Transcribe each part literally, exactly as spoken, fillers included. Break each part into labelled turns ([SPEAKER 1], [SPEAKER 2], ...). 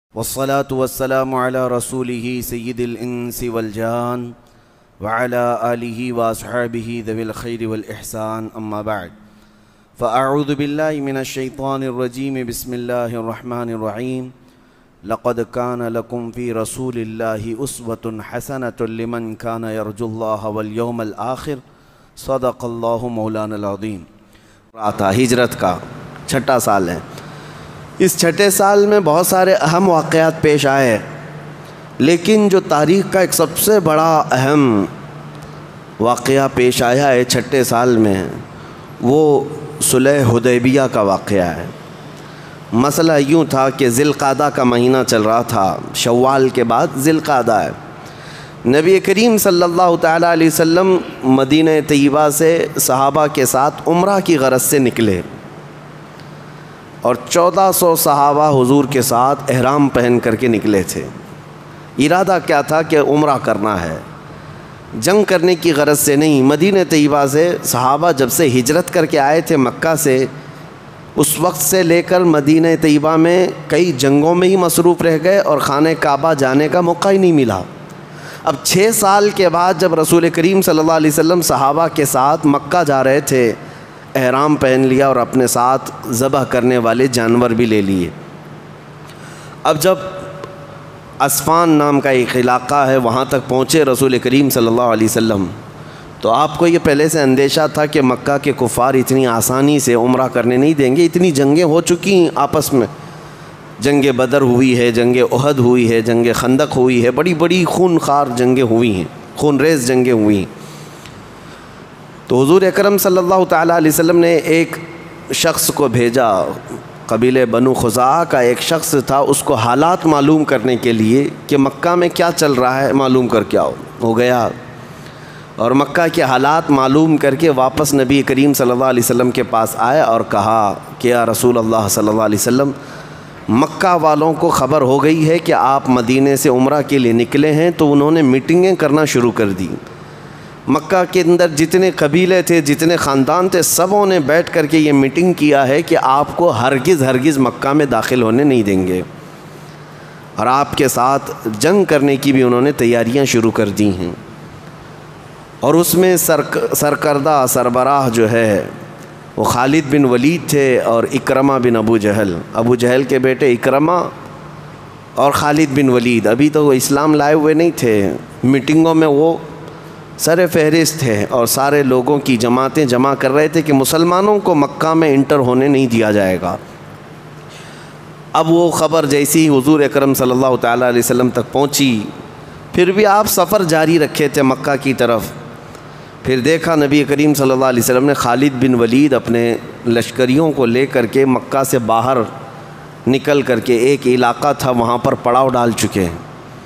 [SPEAKER 1] والصلاة والسلام على رسوله سيد الإنس والجان وعلى آله وأصحابه ذوي الخير والإحسان أما بعد فأعوذ بالله من الشيطان الرجيم بسم الله الرحمن الرحيم لقد كان لكم في رسول الله أسوة حسنة لمن كان يرجو الله واليوم الآخر صدق الله مولانا العظيم۔ آتا ہجرت کا چھٹا سال ہے۔ اس چھٹے سال میں بہت سارے اہم واقعات پیش آئے، لیکن جو تاریخ کا ایک سب سے بڑا اہم واقعہ پیش آیا ہے چھٹے سال میں، وہ صلح حدیبیہ کا واقعہ ہے۔ مسئلہ یوں تھا کہ ذی القعدہ کا مہینہ چل رہا تھا، شوال کے بعد ذی القعدہ ہے۔ نبی کریم صلی اللہ تعالیٰ علیہ وسلم مدینہ طیبہ سے صحابہ کے ساتھ عمرہ کی غرض سے نکلے، اور چودہ سو صحابہ حضور کے ساتھ احرام پہن کر کے نکلے تھے۔ ارادہ کیا تھا کہ عمرہ کرنا ہے، جنگ کرنے کی غرض سے نہیں۔ مدینہ طیبہ سے صحابہ جب سے ہجرت کر کے آئے تھے مکہ سے، اس وقت سے لے کر مدینہ طیبہ میں کئی جنگوں میں ہی مصروف رہ گئے اور خانہ کعبہ جانے کا موقع ہی نہیں ملا۔ اب چھ سال کے بعد جب رسول کریم صلی اللہ علیہ وسلم صحابہ کے ساتھ مکہ جا رہے تھے، احرام پہن لیا اور اپنے ساتھ ذبح کرنے والے جانور بھی لے لیے۔ اب جب اسفان نام کا ایک علاقہ ہے، وہاں تک پہنچے رسول کریم صلی اللہ علیہ وسلم، تو آپ کو یہ پہلے سے اندیشہ تھا کہ مکہ کے کفار اتنی آسانی سے عمرہ کرنے نہیں دیں گے۔ اتنی جنگیں ہو چکی ہیں آپس میں، جنگ بدر ہوئی ہے، جنگ احد ہوئی ہے، جنگ خندق ہوئی ہے، بڑی بڑی خون خوار جنگیں ہوئی ہیں، خون ریز جنگیں ہوئی ہیں۔ تو حضور اکرم صلی اللہ تعالیٰ علیہ وسلم نے ایک شخص کو بھیجا، قبیلہ بنو خزاعہ کا ایک شخص تھا، اس کو حالات معلوم کرنے کے لیے کہ مکہ میں کیا چل رہا ہے معلوم کر کے آؤ۔ ہو گیا اور مکہ کے حالات معلوم کر کے واپس نبی کریم صلی اللہ علیہ وسلم کے پاس آئے اور کہا کہ یا رسول اللہ صلی اللہ علیہ وسلم، مکہ والوں کو خبر ہو گئی ہے کہ آپ مدینے سے عمرہ کے لیے نکلے ہیں، تو انہوں نے میٹنگیں کرنا شروع کر دی۔ مکہ کے اندر جتنے قبیلے تھے، جتنے خاندان تھے، سبوں نے بیٹھ کر کے یہ میٹنگ کیا ہے کہ آپ کو ہرگز ہرگز مکہ میں داخل ہونے نہیں دیں گے، اور آپ کے ساتھ جنگ کرنے کی بھی انہوں نے تیاریاں شروع کر دی ہیں۔ اور اس میں سرک سرکردہ سربراہ جو ہے وہ خالد بن ولید تھے اور اکرمہ بن ابو جہل، ابو جہل کے بیٹے اکرمہ اور خالد بن ولید۔ ابھی تو وہ اسلام لائے ہوئے نہیں تھے، میٹنگوں میں وہ سر فہرست تھے اور سارے لوگوں کی جماعتیں جمع کر رہے تھے کہ مسلمانوں کو مکہ میں انٹر ہونے نہیں دیا جائے گا۔ اب وہ خبر جیسی حضور اکرم صلی اللہ تعالیٰ علیہ وسلم تک پہنچی، پھر بھی آپ سفر جاری رکھے تھے مکہ کی طرف۔ پھر دیکھا نبی کریم صلی اللہ علیہ وسلم نے خالد بن ولید اپنے لشکریوں کو لے کر کے مکہ سے باہر نکل کر کے ایک علاقہ تھا وہاں پر پڑاؤ ڈال چکے ہیں۔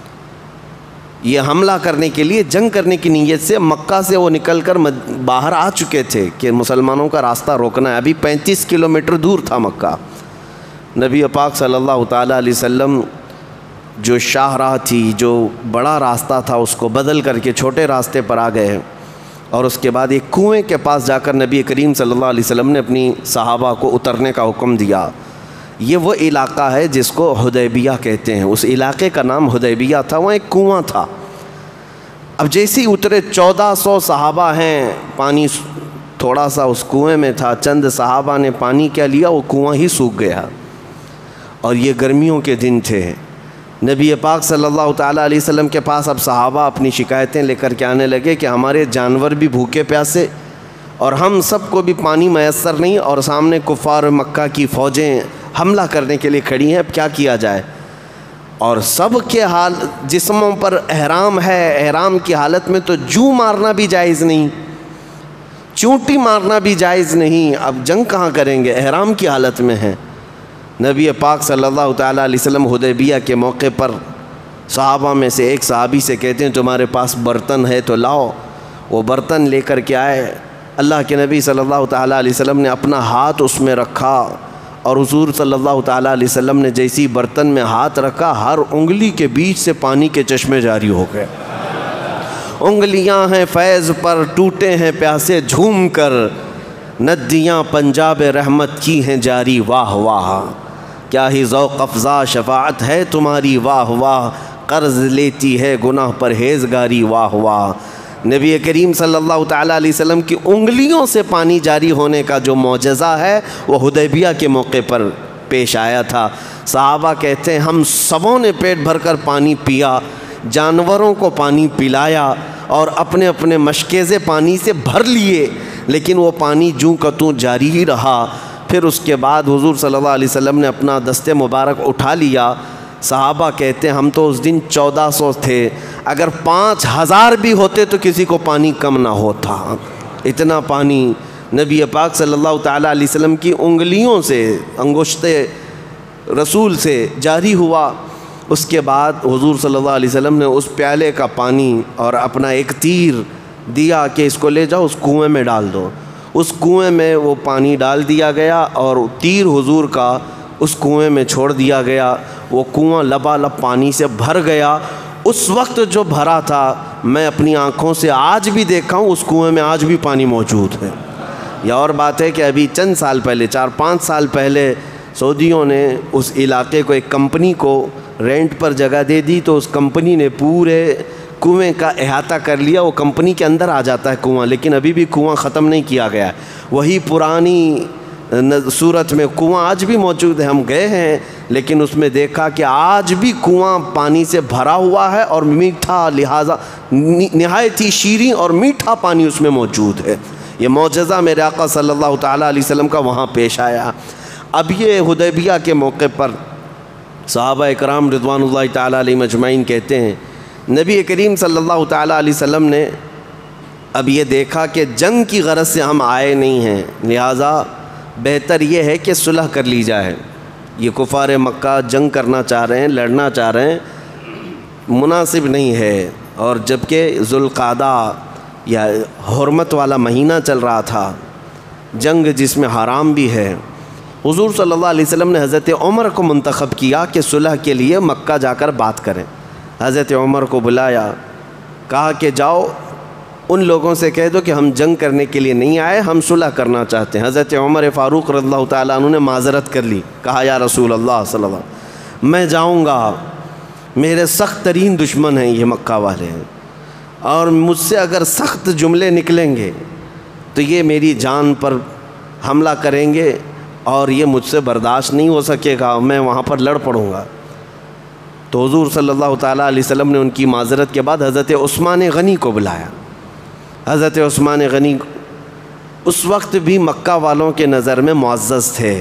[SPEAKER 1] یہ حملہ کرنے کے لیے، جنگ کرنے کی نیت سے مکہ سے وہ نکل کر باہر آ چکے تھے کہ مسلمانوں کا راستہ روکنا ہے۔ ابھی پینتیس کلومیٹر دور تھا مکہ۔ نبی پاک صلی اللہ تعالیٰ علیہ وسلم جو شاہراہ تھی، جو بڑا راستہ تھا، اس کو بدل کر کے چھوٹے راستے پر آ گئے، اور اس کے بعد ایک کنویں کے پاس جا کر نبی کریم صلی اللہ علیہ وسلم نے اپنی صحابہ کو اترنے کا حکم دیا۔ یہ وہ علاقہ ہے جس کو حدیبیہ کہتے ہیں، اس علاقے کا نام حدیبیہ تھا، وہاں ایک کنواں تھا۔ اب جیسے ہی اترے، چودہ سو صحابہ ہیں، پانی تھوڑا سا اس کنویں میں تھا، چند صحابہ نے پانی کیا لیا، وہ کنواں ہی سوکھ گیا۔ اور یہ گرمیوں کے دن تھے۔ نبی پاک صلی اللہ تعالیٰ علیہ وسلم کے پاس اب صحابہ اپنی شکایتیں لے کر کے آنے لگے کہ ہمارے جانور بھی بھوکے پیاسے اور ہم سب کو بھی پانی میسر نہیں، اور سامنے کفار مکہ کی فوجیں حملہ کرنے کے لیے کھڑی ہیں، اب کیا کیا جائے؟ اور سب کے حال جسموں پر احرام ہے، احرام کی حالت میں تو جو مارنا بھی جائز نہیں، چونٹی مارنا بھی جائز نہیں، اب جنگ کہاں کریں گے، احرام کی حالت میں ہیں۔ نبی پاک صلی اللہ تعالیٰ علیہ وسلم حدیبیہ کے موقع پر صحابہ میں سے ایک صحابی سے کہتے ہیں تمہارے پاس برتن ہے تو لاؤ۔ وہ برتن لے کر کے آئے، اللہ کے نبی صلی اللہ تعالیٰ علیہ وسلم نے اپنا ہاتھ اس میں رکھا، اور حضور صلی اللہ تعالیٰ علیہ وسلم نے جیسی برتن میں ہاتھ رکھا، ہر انگلی کے بیچ سے پانی کے چشمے جاری ہو گئے۔ انگلیاں ہیں فیض پر، ٹوٹے ہیں پیاسے جھوم کر، ندیاں پنجاب رحمت کی ہیں جاری، واہ واہ۔ کیا ہی ذوق افزا شفاعت ہے تمہاری واہ واہ، قرض لیتی ہے گناہ پرہیزگاری واہ واہ۔ نبی کریم صلی اللہ تعالیٰ علیہ وسلم کی انگلیوں سے پانی جاری ہونے کا جو معجزہ ہے وہ حدیبیہ کے موقع پر پیش آیا تھا۔ صحابہ کہتے ہیں ہم سبوں نے پیٹ بھر کر پانی پیا، جانوروں کو پانی پلایا اور اپنے اپنے مشکیزے پانی سے بھر لیے، لیکن وہ پانی جوں کا توں جاری ہی رہا۔ پھر اس کے بعد حضور صلی اللہ علیہ وسلم نے اپنا دست مبارک اٹھا لیا۔ صحابہ کہتے ہیں ہم تو اس دن چودہ سو تھے، اگر پانچ ہزار بھی ہوتے تو کسی کو پانی کم نہ ہوتا، اتنا پانی نبی پاک صلی اللہ تعالیٰ علیہ وسلم کی انگلیوں سے، انگشت رسول سے جاری ہوا۔ اس کے بعد حضور صلی اللہ علیہ وسلم نے اس پیالے کا پانی اور اپنا ایک تیر دیا کہ اس کو لے جاؤ اس کنویں میں ڈال دو۔ اس کنویں میں وہ پانی ڈال دیا گیا اور تیر حضور کا اس کنویں میں چھوڑ دیا گیا۔ وہ کنواں لبالب پانی سے بھر گیا۔ اس وقت جو بھرا تھا میں اپنی آنکھوں سے آج بھی دیکھا ہوں، اس کنویں میں آج بھی پانی موجود ہے۔ یہ اور بات ہے کہ ابھی چند سال پہلے، چار پانچ سال پہلے سعودیوں نے اس علاقے کو ایک کمپنی کو رینٹ پر جگہ دے دی، تو اس کمپنی نے پورے کنویں کا احاطہ کر لیا۔ وہ کمپنی کے اندر آ جاتا ہے کنواں، لیکن ابھی بھی کنواں ختم نہیں کیا گیا ہے، وہی پرانی صورت میں کنواں آج بھی موجود ہے۔ ہم گئے ہیں لیکن اس میں دیکھا کہ آج بھی کنواں پانی سے بھرا ہوا ہے اور میٹھا، لہٰذا نہایت ہی شیریں اور میٹھا پانی اس میں موجود ہے۔ یہ معجزہ میرے آقا صلی اللہ تعالیٰ علیہ وسلم کا وہاں پیش آیا۔ اب یہ حدیبیہ کے موقع پر صحابہ اکرام رضوان اللہ تعالیٰ علیہ مجمعین کہتے ہیں نبی کریم صلی اللہ تعالیٰ علیہ وسلم نے اب یہ دیکھا کہ جنگ کی غرض سے ہم آئے نہیں ہیں، لہٰذا بہتر یہ ہے کہ صلح کر لی جائے۔ یہ کفار مکہ جنگ کرنا چاہ رہے ہیں، لڑنا چاہ رہے ہیں، مناسب نہیں ہے۔ اور جبکہ ذوالقعدہ یا حرمت والا مہینہ چل رہا تھا، جنگ جس میں حرام بھی ہے، حضور صلی اللہ علیہ وسلم نے حضرت عمر کو منتخب کیا کہ صلح کے لیے مکہ جا کر بات کریں۔ حضرت عمر کو بلایا، کہا کہ جاؤ ان لوگوں سے کہہ دو کہ ہم جنگ کرنے کے لیے نہیں آئے، ہم صلح کرنا چاہتے ہیں۔ حضرت عمر فاروق رضی اللہ تعالیٰ عنہ نے معذرت کر لی، کہا یا رسول اللہ صلی اللہ علیہ وسلم میں جاؤں گا، میرے سخت ترین دشمن ہیں یہ مکہ والے ہیں، اور مجھ سے اگر سخت جملے نکلیں گے تو یہ میری جان پر حملہ کریں گے اور یہ مجھ سے برداشت نہیں ہو سکے گا، میں وہاں پر لڑ پڑوں گا۔ تو حضور صلی اللہ تعالیٰ علیہ وسلم نے ان کی معذرت کے بعد حضرت عثمان غنی کو بلایا۔ حضرت عثمان غنی اس وقت بھی مکہ والوں کے نظر میں معزز تھے،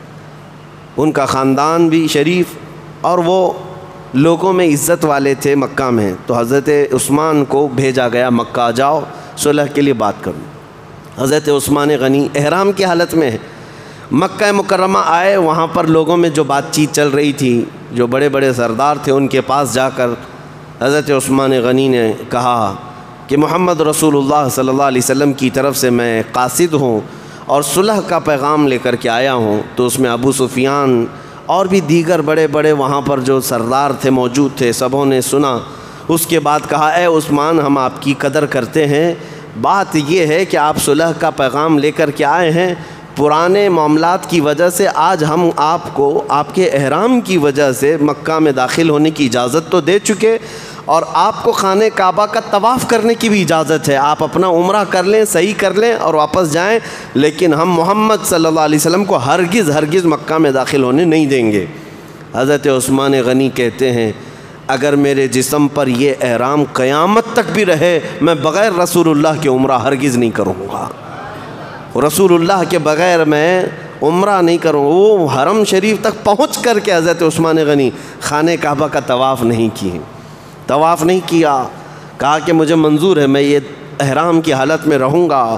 [SPEAKER 1] ان کا خاندان بھی شریف اور وہ لوگوں میں عزت والے تھے مکہ میں۔ تو حضرت عثمان کو بھیجا گیا مکہ، جاؤ صلح کے لیے بات کرو۔ حضرت عثمان غنی احرام کی حالت میں مکہ مکرمہ آئے، وہاں پر لوگوں میں جو بات چیت چل رہی تھی، جو بڑے بڑے سردار تھے، ان کے پاس جا کر حضرت عثمان غنی نے کہا کہ محمد رسول اللہ صلی اللہ علیہ وسلم کی طرف سے میں قاصد ہوں اور صلح کا پیغام لے کر کے آیا ہوں۔ تو اس میں ابو سفیان اور بھی دیگر بڑے بڑے وہاں پر جو سردار تھے موجود تھے، سبوں نے سنا۔ اس کے بعد کہا اے عثمان، ہم آپ کی قدر کرتے ہیں، بات یہ ہے کہ آپ صلح کا پیغام لے کر کے آئے ہیں، پرانے معاملات کی وجہ سے آج ہم آپ کو آپ کے احرام کی وجہ سے مکہ میں داخل ہونے کی اجازت تو دے چکے، اور آپ کو خانہ کعبہ کا طواف کرنے کی بھی اجازت ہے، آپ اپنا عمرہ کر لیں، صحیح کر لیں اور واپس جائیں، لیکن ہم محمد صلی اللہ علیہ وسلم کو ہرگز ہرگز مکہ میں داخل ہونے نہیں دیں گے۔ حضرت عثمان غنی کہتے ہیں اگر میرے جسم پر یہ احرام قیامت تک بھی رہے، میں بغیر رسول اللہ کے عمرہ ہرگز نہیں کروں گا، رسول اللہ کے بغیر میں عمرہ نہیں کروں۔ وہ حرم شریف تک پہنچ کر کے حضرت عثمان غنی خانہ کعبہ کا طواف نہیں کیے، طواف نہیں کیا، کہا کہ مجھے منظور ہے، میں یہ احرام کی حالت میں رہوں گا۔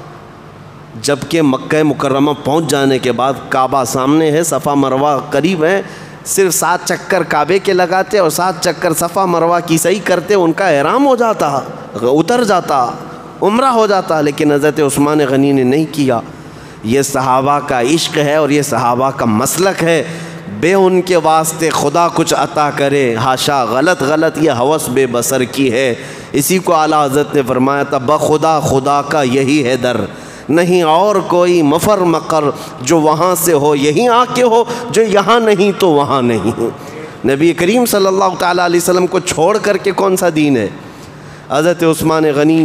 [SPEAKER 1] جبکہ مکہ مکرمہ پہنچ جانے کے بعد کعبہ سامنے ہے، صفا مروہ قریب ہے، صرف سات چکر کعبے کے لگاتے اور سات چکر صفا مروہ کی صحیح کرتے، ان کا احرام ہو جاتا، اتر جاتا، عمرہ ہو جاتا، لیکن حضرت عثمان غنی نے نہیں کیا۔ یہ صحابہ کا عشق ہے اور یہ صحابہ کا مسلک ہے، بے ان کے واسطے خدا کچھ عطا کرے، ہاشا غلط غلط یہ ہوس بے بصر کی ہے۔ اسی کو اعلیٰ حضرت نے فرمایا تھا بخدا خدا کا یہی ہے در، نہیں اور کوئی مفر مقر جو وہاں سے ہو یہیں آ کے ہو، جو یہاں نہیں تو وہاں نہیں۔ نبی کریم صلی اللہ تعالیٰ علیہ وسلم کو چھوڑ کر کے کون سا دین ہے؟ حضرت عثمان غنی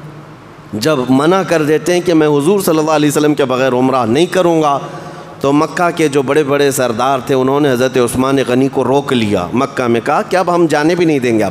[SPEAKER 1] جب منع کر دیتے ہیں کہ میں حضور صلی اللہ علیہ وسلم کے بغیر عمرہ نہیں کروں گا، تو مکہ کے جو بڑے بڑے سردار تھے انہوں نے حضرت عثمان غنی کو روک لیا مکہ میں، کہا کہ اب ہم جانے بھی نہیں دیں گے، اب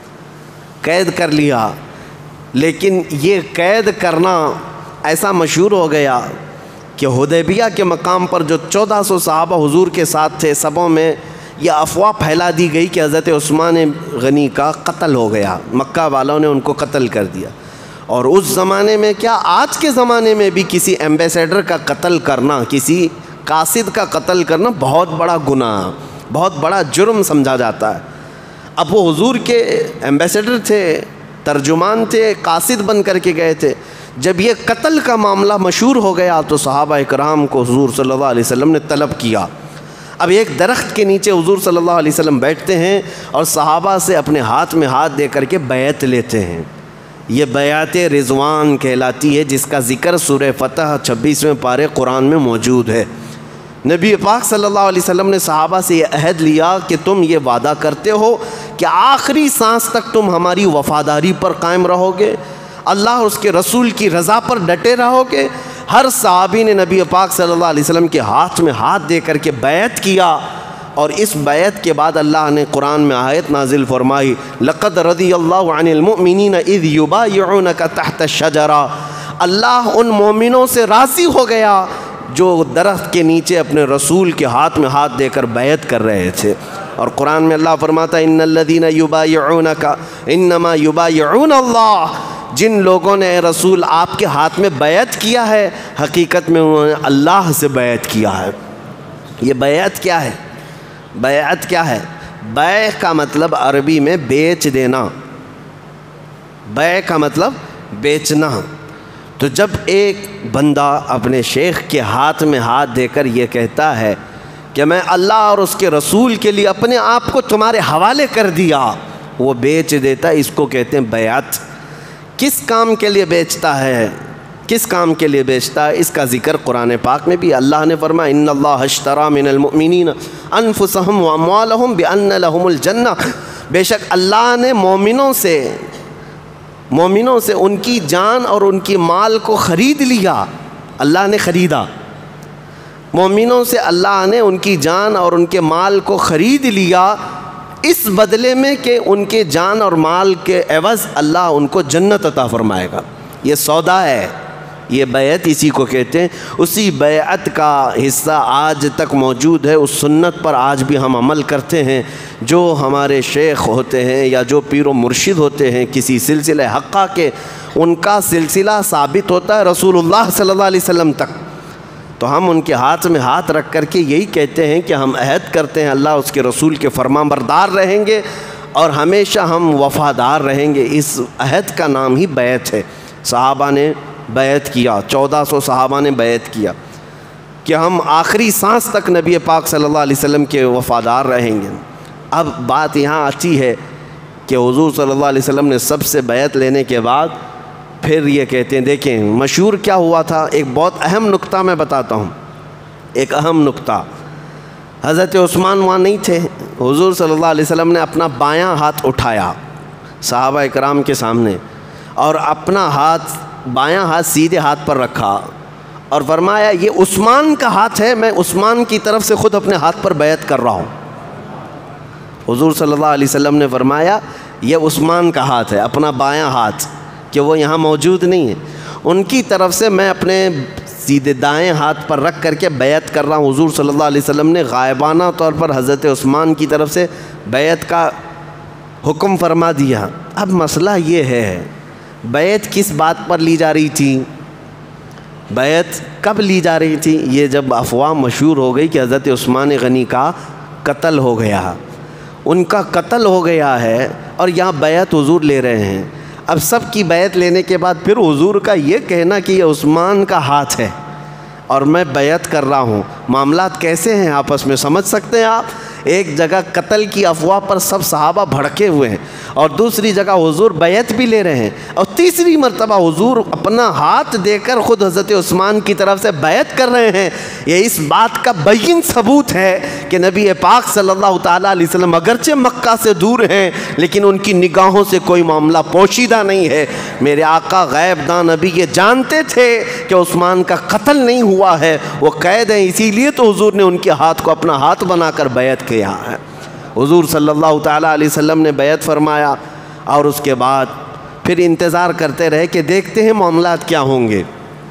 [SPEAKER 1] قید کر لیا۔ لیکن یہ قید کرنا ایسا مشہور ہو گیا کہ حدیبیہ کے مقام پر جو چودہ سو صحابہ حضور کے ساتھ تھے، سبوں میں یہ افواہ پھیلا دی گئی کہ حضرت عثمان غنی کا قتل ہو گیا، مکہ والوں نے ان کو قتل کر دیا۔ اور اس زمانے میں کیا آج کے زمانے میں بھی کسی ایمبیسیڈر کا قتل کرنا، کسی قاصد کا قتل کرنا بہت بڑا گناہ، بہت بڑا جرم سمجھا جاتا ہے۔ اب وہ حضور کے ایمبیسیڈر تھے، ترجمان تھے، قاصد بن کر کے گئے تھے۔ جب یہ قتل کا معاملہ مشہور ہو گیا تو صحابہ اکرام کو حضور صلی اللہ علیہ وسلم نے طلب کیا۔ اب ایک درخت کے نیچے حضور صلی اللہ علیہ وسلم بیٹھتے ہیں اور صحابہ سے اپنے ہاتھ میں ہاتھ دے کر کے بیعت لیتے ہیں۔ یہ بیعت رضوان کہلاتی ہے، جس کا ذکر سورہ فتح چھبیسویں پارے قرآن میں موجود ہے۔ نبی پاک صلی اللہ علیہ وسلم نے صحابہ سے یہ عہد لیا کہ تم یہ وعدہ کرتے ہو کہ آخری سانس تک تم ہماری وفاداری پر قائم رہو گے، اللہ اور اس کے رسول کی رضا پر ڈٹے رہو گے۔ ہر صحابی نے نبی پاک صلی اللہ علیہ وسلم کے ہاتھ میں ہاتھ دے کر کے بیعت کیا، اور اس بیعت کے بعد اللہ نے قرآن میں آیت نازل فرمائی، لقد رضی اللہ عن المؤمنین اذ یبایعونک تحت الشجرہ، اللہ ان مومنوں سے راضی ہو گیا جو درخت کے نیچے اپنے رسول کے ہاتھ میں ہاتھ دے کر بیعت کر رہے تھے۔ اور قرآن میں اللہ فرماتا ہے ان الذین یبایعونک انما یبایعون اللہ، جن لوگوں نے اے رسول آپ کے ہاتھ میں بیعت کیا ہے، حقیقت میں انہوں نے اللہ سے بیعت کیا ہے۔ یہ بیعت کیا ہے؟ بیعت کیا ہے؟ بیع کا مطلب عربی میں بیچ دینا، بیع کا مطلب بیچنا۔ تو جب ایک بندہ اپنے شیخ کے ہاتھ میں ہاتھ دے کر یہ کہتا ہے کہ میں اللہ اور اس کے رسول کے لیے اپنے آپ کو تمہارے حوالے کر دیا، وہ بیچ دیتا ہے، اس کو کہتے ہیں بیعت۔ کس کام کے لیے بیچتا ہے؟ کس کام کے لیے بیچتا ہے؟ اس کا ذکر قرآن پاک میں بھی اللہ نے فرمایا ان اللہ اشتری من المؤمنین انفسهم واموالهم بان لهم الجنہ، بے شک اللہ نے مومنوں سے مومنوں سے ان کی جان اور ان کی مال کو خرید لیا، اللہ نے خریدا۔ مومنوں سے اللہ نے ان کی جان اور ان کے مال کو خرید لیا، اس بدلے میں کہ ان کے جان اور مال کے عوض اللہ ان کو جنت عطا فرمائے گا۔ یہ سودا ہے، یہ بیعت اسی کو کہتے ہیں۔ اسی بیعت کا حصہ آج تک موجود ہے، اس سنت پر آج بھی ہم عمل کرتے ہیں۔ جو ہمارے شیخ ہوتے ہیں یا جو پیر و مرشد ہوتے ہیں کسی سلسلہ حقہ کے، ان کا سلسلہ ثابت ہوتا ہے رسول اللہ صلی اللہ علیہ وسلم تک، تو ہم ان کے ہاتھ میں ہاتھ رکھ کر کے یہی کہتے ہیں کہ ہم عہد کرتے ہیں اللہ اس کے رسول کے فرمان بردار رہیں گے اور ہمیشہ ہم وفادار رہیں گے۔ اس عہد کا نام ہی بیعت ہے۔ صحابہ نے بیعت کیا، چودہ سو صحابہ نے بیعت کیا کہ ہم آخری سانس تک نبی پاک صلی اللہ علیہ وسلم کے وفادار رہیں گے۔ اب بات یہاں آتی ہے کہ حضور صلی اللہ علیہ وسلم نے سب سے بیعت لینے کے بعد پھر یہ کہتے ہیں، دیکھیں مشہور کیا ہوا تھا، ایک بہت اہم نقطہ میں بتاتا ہوں، ایک اہم نقطہ۔ حضرت عثمان وہاں نہیں تھے، حضور صلی اللہ علیہ وسلم نے اپنا بایاں ہاتھ اٹھایا صحابہ اکرام کے سامنے اور اپنا ہاتھ بایاں ہاتھ سیدھے ہاتھ پر رکھا اور فرمایا یہ عثمان کا ہاتھ ہے، میں عثمان کی طرف سے خود اپنے ہاتھ پر بیعت کر رہا ہوں۔ حضور صلی اللہ علیہ وسلم نے فرمایا یہ عثمان کا ہاتھ ہے، اپنا بایاں ہاتھ، کہ وہ یہاں موجود نہیں ہے، ان کی طرف سے میں اپنے سیدھے دائیں ہاتھ پر رکھ کر کے بیعت کر رہا ہوں۔ حضور صلی اللہ علیہ وسلم نے غائبانہ طور پر حضرت عثمان کی طرف سے بیعت کا حکم فرما دیا۔ اب مسئلہ یہ ہے بیعت کس بات پر لی جا رہی تھی، بیعت کب لی جا رہی تھی؟ یہ جب افواہ مشہور ہو گئی کہ حضرت عثمان غنی کا قتل ہو گیا، ان کا قتل ہو گیا ہے اور یہاں بیعت حضور لے رہے ہیں۔ اب سب کی بیعت لینے کے بعد پھر حضور کا یہ کہنا کہ یہ عثمان کا ہاتھ ہے اور میں بیعت کر رہا ہوں، معاملات کیسے ہیں آپس میں سمجھ سکتے ہیں آپ؟ ایک جگہ قتل کی افواہ پر سب صحابہ بھڑکے ہوئے ہیں
[SPEAKER 2] اور دوسری جگہ حضور بیعت بھی لے رہے ہیں، اور تیسری مرتبہ حضور اپنا ہاتھ دے کر خود حضرت عثمان کی طرف سے بیعت کر رہے ہیں۔ یہ اس بات کا بین ثبوت ہے کہ نبی پاک صلی اللہ تعالیٰ علیہ وسلم اگرچہ مکہ سے دور ہیں لیکن ان کی نگاہوں سے کوئی معاملہ پوشیدہ نہیں ہے۔ میرے آقا غیب داں نبی یہ جانتے تھے کہ عثمان کا قتل نہیں ہوا ہے، وہ قید ہیں، اسی لیے تو حضور نے ان کے ہاتھ کو اپنا ہاتھ بنا کر بیعت کیا ہے۔ حضور صلی اللہ تعالیٰ علیہ وسلم نے بیعت فرمایا، اور اس کے بعد پھر انتظار کرتے رہے کہ دیکھتے ہیں معاملات کیا ہوں گے۔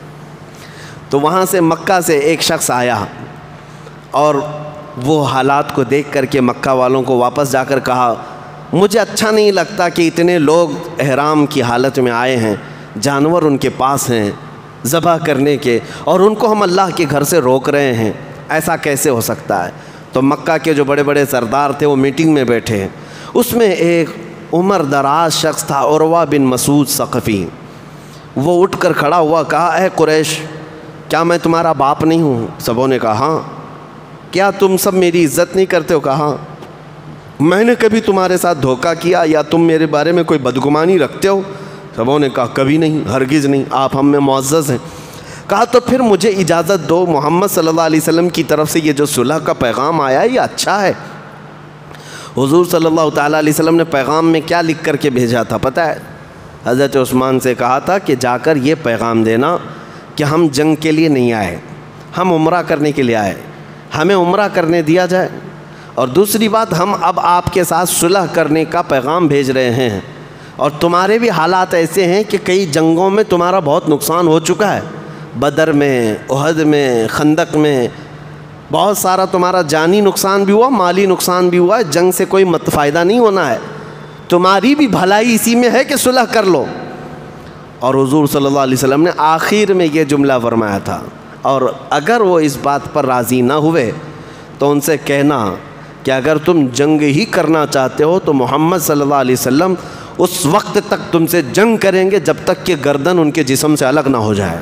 [SPEAKER 2] تو وہاں سے مکہ سے ایک شخص آیا، اور وہ حالات کو دیکھ کر کے مکہ والوں کو واپس جا کر کہا، مجھے اچھا نہیں لگتا کہ اتنے لوگ احرام کی حالت میں آئے ہیں، جانور ان کے پاس ہیں ذبح کرنے کے، اور ان کو ہم اللہ کے گھر سے روک رہے ہیں، ایسا کیسے ہو سکتا ہے؟ تو مکہ کے جو بڑے بڑے سردار تھے وہ میٹنگ میں بیٹھے ہیں، اس میں ایک عمر دراز شخص تھا، عروہ بن مسعود ثقفی۔ وہ اٹھ کر کھڑا ہوا، کہا، اے قریش، کیا میں تمہارا باپ نہیں ہوں؟ سبوں نے کہا ہاں۔ کیا تم سب میری عزت نہیں کرتے ہو؟ کہا میں نے کبھی تمہارے ساتھ دھوکہ کیا یا تم میرے بارے میں کوئی بدگمانی رکھتے ہو؟ سبوں نے کہا کبھی نہیں، ہرگز نہیں، آپ ہم میں معزز ہیں۔ کہا تو پھر مجھے اجازت دو، محمد صلی اللہ علیہ وسلم کی طرف سے یہ جو صلح کا پیغام آیا ہے یہ اچھا ہے۔ حضور صلی اللہ تعالیٰ علیہ وسلم نے پیغام میں کیا لکھ کر کے بھیجا تھا پتہ ہے؟ حضرت عثمان سے کہا تھا کہ جا کر یہ پیغام دینا کہ ہم جنگ کے لیے نہیں آئے، ہم عمرہ کرنے کے لیے آئے، ہمیں عمرہ کرنے دیا جائے، اور دوسری بات ہم اب آپ کے ساتھ صلح کرنے کا پیغام بھیج رہے ہیں، اور تمہارے بھی حالات ایسے ہیں کہ کئی جنگوں میں تمہارا بہت نقصان ہو چکا ہے، بدر میں، احد میں، خندق میں بہت سارا تمہارا جانی نقصان بھی ہوا، مالی نقصان بھی ہوا ہے، جنگ سے کوئی مت فائدہ نہیں ہونا ہے، تمہاری بھی بھلائی اسی میں ہے کہ صلح کر لو۔ اور حضور صلی اللہ علیہ وسلم نے آخر میں یہ جملہ فرمایا تھا، اور اگر وہ اس بات پر راضی نہ ہوئے تو ان سے کہنا کہ اگر تم جنگ ہی کرنا چاہتے ہو تو محمد صلی اللہ علیہ وسلم اس وقت تک تم سے جنگ کریں گے جب تک کہ گردن ان کے جسم سے الگ نہ ہو جائے،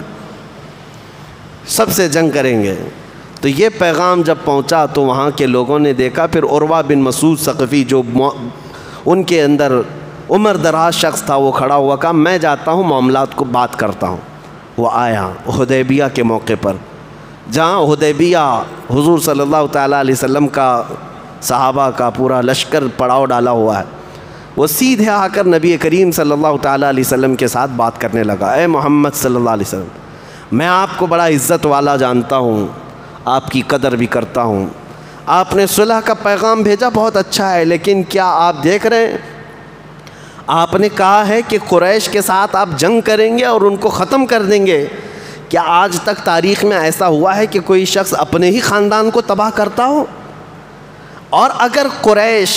[SPEAKER 2] سب سے جنگ کریں گے۔ تو یہ پیغام جب پہنچا تو وہاں کے لوگوں نے دیکھا، پھر عروہ بن مسعود ثقفی جو ان کے اندر عمر دراز شخص تھا وہ کھڑا ہوا، کہا میں جاتا ہوں معاملات کو بات کرتا ہوں۔ وہ آیا حدیبیہ کے موقع پر، جہاں حدیبیہ حضور صلی اللہ تعالیٰ علیہ وسلم کا صحابہ کا پورا لشکر پڑاؤ ڈالا ہوا ہے، وہ سیدھے آ کر نبی کریم صلی اللہ تعالیٰ علیہ وسلم کے ساتھ بات کرنے لگا، اے محمد صلی اللہ علیہ وسلم، میں آپ کو بڑا عزت والا جانتا ہوں، آپ کی قدر بھی کرتا ہوں، آپ نے صلح کا پیغام بھیجا بہت اچھا ہے، لیکن کیا آپ دیکھ رہے ہیں آپ نے کہا ہے کہ قریش کے ساتھ آپ جنگ کریں گے اور ان کو ختم کر دیں گے، کیا آج تک تاریخ میں ایسا ہوا ہے کہ کوئی شخص اپنے ہی خاندان کو تباہ کرتا ہو؟ اور اگر قریش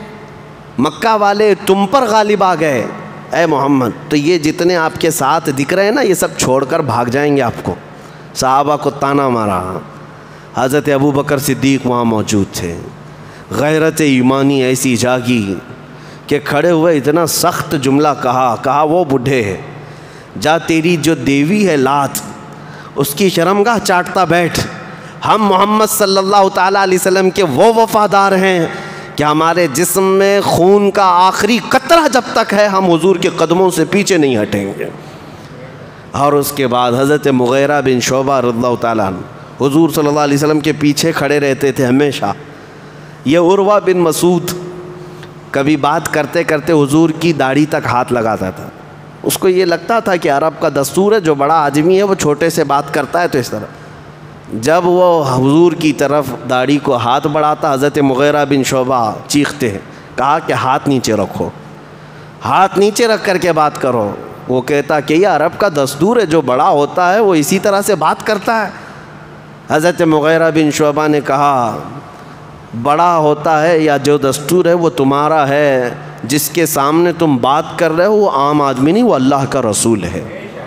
[SPEAKER 2] مکہ والے تم پر غالب آ گئے اے محمد تو یہ جتنے آپ کے ساتھ دکھ رہے ہیں نا یہ سب چھوڑ کر بھاگ جائیں گے آپ کو۔ صحابہ کو تانا مارا، حضرت ابو بکر صدیق وہاں موجود تھے، غیرت ایمانی ایسی جاگی کہ کھڑے ہوئے اتنا سخت جملہ کہا کہا وہ بڈھے ہے، جا تیری جو دیوی ہے لات اس کی شرمگاہ چاٹتا بیٹھ، ہم محمد صلی اللہ تعالیٰ علیہ وسلم کے وہ وفادار ہیں کہ ہمارے جسم میں خون کا آخری قطرہ جب تک ہے ہم حضور کے قدموں سے پیچھے نہیں ہٹیں گے۔ اور اس کے بعد حضرت مغیرہ بن شعبہ رضی اللہ تعالیٰ عنہ حضور صلی اللہ علیہ وسلم کے پیچھے کھڑے رہتے تھے ہمیشہ۔ یہ عروہ بن مسعود کبھی بات کرتے کرتے حضور کی داڑھی تک ہاتھ لگاتا تھا، اس کو یہ لگتا تھا کہ عرب کا دستور ہے جو بڑا آدمی ہے وہ چھوٹے سے بات کرتا ہے تو اس طرح۔ جب وہ حضور کی طرف داڑھی کو ہاتھ بڑھاتا حضرت مغیرہ بن شعبہ چیختے ہیں، کہا کہ ہاتھ نیچے رکھو، ہاتھ نیچے رکھ کر کے بات کرو۔ وہ کہتا کہ یہ عرب کا دستور ہے جو بڑا ہوتا ہے وہ اسی طرح سے بات کرتا ہے۔ حضرت مغیرہ بن شعبہ نے کہا بڑا ہوتا ہے یا جو دستور ہے وہ تمہارا ہے، جس کے سامنے تم بات کر رہے ہو وہ عام آدمی نہیں، وہ اللہ کا رسول ہے،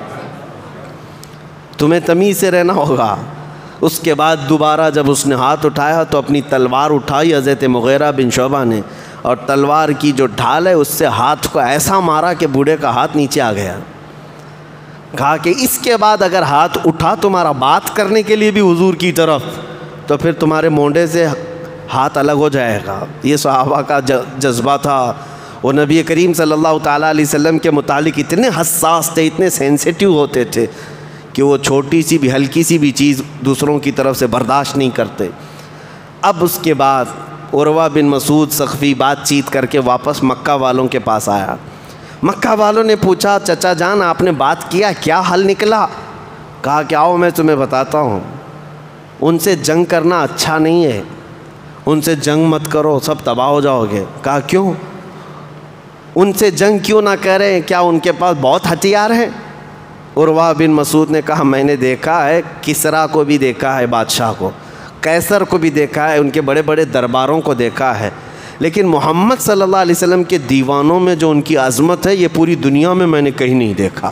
[SPEAKER 2] تمہیں تمیز سے رہنا ہوگا۔ اس کے بعد دوبارہ جب اس نے ہاتھ اٹھایا تو اپنی تلوار اٹھائی حضرت مغیرہ بن شعبہ نے، اور تلوار کی جو ڈھال ہے اس سے ہاتھ کو ایسا مارا کہ بوڑھے کا ہاتھ نیچے آ گیا۔ کہا کہ اس کے بعد اگر ہاتھ اٹھا تمہارا بات کرنے کے لیے بھی حضور کی طرف تو پھر تمہارے مونڈے سے ہاتھ الگ ہو جائے گا۔ یہ صحابہ کا جذبہ تھا۔ وہ نبی کریم صلی اللہ تعالیٰ علیہ وسلم کے متعلق اتنے حساس تھے، اتنے سینسیٹیو ہوتے تھے کہ وہ چھوٹی سی بھی ہلکی سی بھی چیز دوسروں کی طرف سے برداشت نہیں کرتے۔ اب اس کے بعد عروہ بن مسعود ثقفی بات چیت کر کے واپس مکہ والوں کے پاس آیا۔ مکہ والوں نے پوچھا چچا جان آپ نے بات کیا، کیا حل نکلا؟ کہا کہ آؤ میں تمہیں بتاتا ہوں، ان سے جنگ کرنا اچھا نہیں ہے، ان سے جنگ مت کرو، سب تباہ ہو جاؤ گے۔ کہا کیوں؟ ان سے جنگ کیوں نہ کریں، کیا ان کے پاس بہت ہتھیار ہیں؟ عروہ بن مسعود نے کہا میں نے دیکھا ہے، کسریٰ کو بھی دیکھا ہے، بادشاہ کو، قیصر کو بھی دیکھا ہے، ان کے بڑے بڑے درباروں کو دیکھا ہے، لیکن محمد صلی اللہ علیہ وسلم کے دیوانوں میں جو ان کی عظمت ہے یہ پوری دنیا میں میں نے کہیں نہیں دیکھا،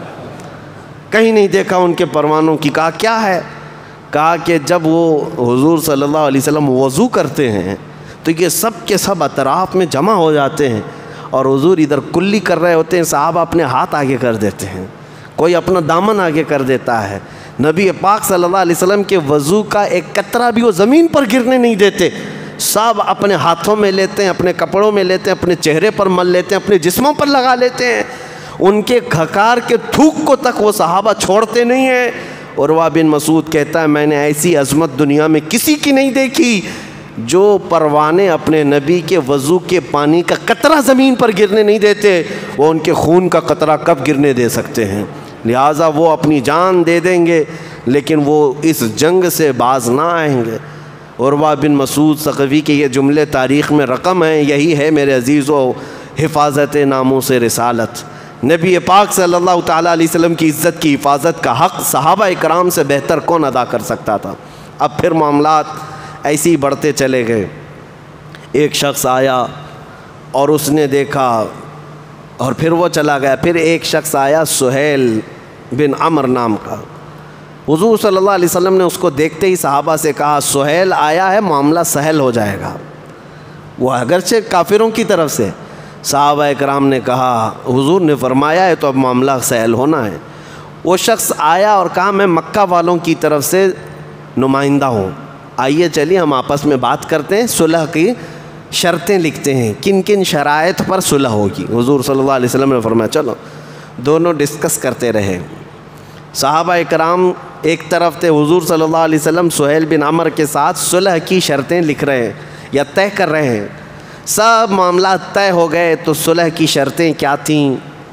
[SPEAKER 2] کہیں نہیں دیکھا ان کے پروانوں کی۔ کہا کیا ہے؟ کہا کہ جب وہ حضور صلی اللہ علیہ وسلم وضو کرتے ہیں تو یہ سب کے سب اطراف میں جمع ہو جاتے ہیں، اور حضور ادھر کلی کر رہے ہوتے ہیں، صحابہ اپنے ہاتھ آگے کر دیتے ہیں، کوئی اپنا دامن آگے کر دیتا ہے، نبی پاک صلی اللہ علیہ وسلم کے وضو کا ایک قطرہ بھی وہ زمین پر گرنے نہیں دیتے، سب اپنے ہاتھوں میں لیتے ہیں، اپنے کپڑوں میں لیتے ہیں، اپنے چہرے پر مل لیتے ہیں، اپنے جسموں پر لگا لیتے ہیں، ان کے کھکار کے تھوک کو تک وہ صحابہ چھوڑتے نہیں ہیں۔ عروہ بن مسعود کہتا ہے میں نے ایسی عظمت دنیا میں کسی کی نہیں دیکھی، جو پروانے اپنے نبی کے وضو کے پانی کا قطرہ زمین پر گرنے نہیں دیتے، وہ ان کے خون کا قطرہ کب گرنے دے سکتے ہیں؟ لہٰذا وہ اپنی جان دے دیں گے لیکن وہ اس جنگ سے باز نہ آئیں گے۔ عروہ بن مسعود ثقفی کے یہ جملے تاریخ میں رقم ہیں، یہی ہے میرے عزیزو حفاظت ناموس رسالت۔ نبی پاک صلی اللہ تعالیٰ علیہ وسلم کی عزت کی حفاظت کا حق صحابہ اکرام سے بہتر کون ادا کر سکتا تھا؟ اب پھر معاملات ایسے ہی بڑھتے چلے گئے۔ ایک شخص آیا اور اس نے دیکھا اور پھر وہ چلا گیا، پھر ایک شخص آیا سہیل بن عمر نام کا، حضور صلی اللہ علیہ وسلم نے اس کو دیکھتے ہی صحابہ سے کہا سہیل آیا ہے، معاملہ سہل ہو جائے گا، وہ اگرچہ کافروں کی طرف سے۔ صحابہ اکرام نے کہا حضور نے فرمایا ہے تو اب معاملہ سہل ہونا ہے۔ وہ شخص آیا اور کہا میں مکہ والوں کی طرف سے نمائندہ ہوں، آئیے چلیے ہم آپس میں بات کرتے ہیں، صلح کی شرطیں لکھتے ہیں، کن کن شرائط پر صلح ہوگی۔ حضور صلی اللہ علیہ وسلم نے فرمایا چلو، دونوں ڈسکس کرتے رہے۔ صحابہ اکرام ایک طرف تھے، حضور صلی اللہ علیہ وسلم سہیل بن عمر کے ساتھ صلح کی شرطیں لکھ رہے ہیں یا طے کر رہے ہیں۔ سب معاملات طے ہو گئے تو صلح کی شرطیں کیا تھیں؟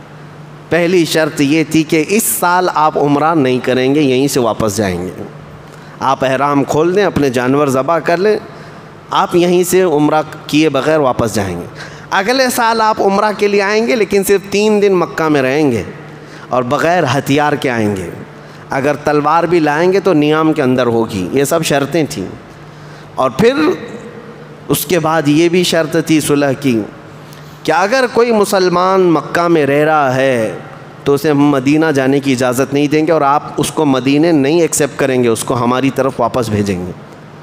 [SPEAKER 2] پہلی شرط یہ تھی کہ اس سال آپ عمرہ نہیں کریں گے، یہیں سے واپس جائیں گے، آپ احرام کھول دیں، اپنے جانور ذبح کر لیں، آپ یہیں سے عمرہ کیے بغیر واپس جائیں گے۔ اگلے سال آپ عمرہ کے لیے آئیں گے لیکن صرف تین دن مکہ میں رہیں گے اور بغیر ہتھیار کے آئیں گے، اگر تلوار بھی لائیں گے تو نیام کے اندر ہوگی۔ یہ سب شرطیں تھیں۔ اور پھر اس کے بعد یہ بھی شرط تھی صلح کی کہ اگر کوئی مسلمان مکہ میں رہ رہا ہے تو اسے ہم مدینہ جانے کی اجازت نہیں دیں گے، اور آپ اس کو مدینے نہیں ایکسیپٹ کریں گے، اس کو ہماری طرف واپس بھیجیں گے۔